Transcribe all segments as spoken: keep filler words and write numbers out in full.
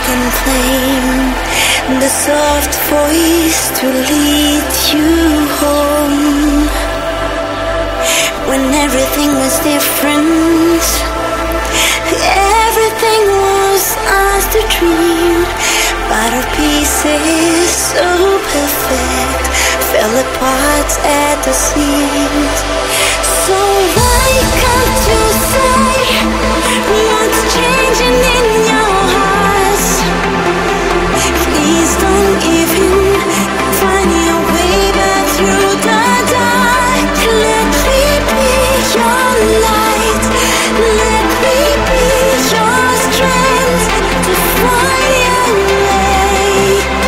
can claim the soft voice to lead you home. When everything was different, everything was ours to dream, but our pieces so perfect fell apart at the seams. So why can't you say what's changing in your heart? Please don't even find your way back through the dark. Let me be your light. Let me be your strength to fly away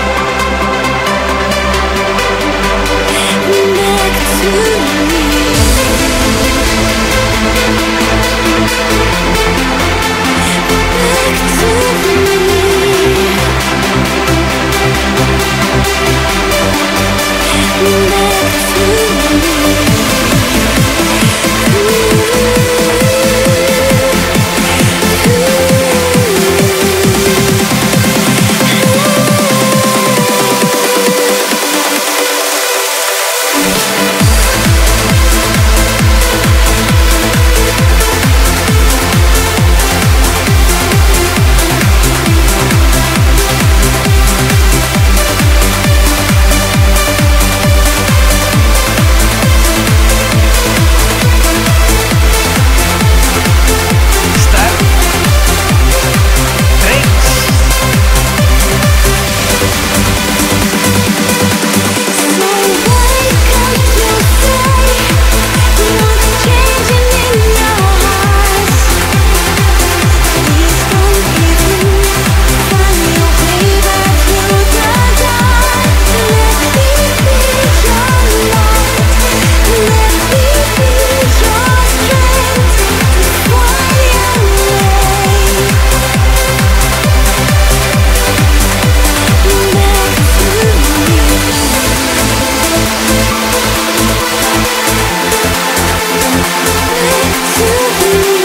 back to me. Back to me. Back to me.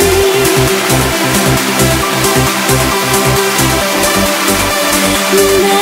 Yeah.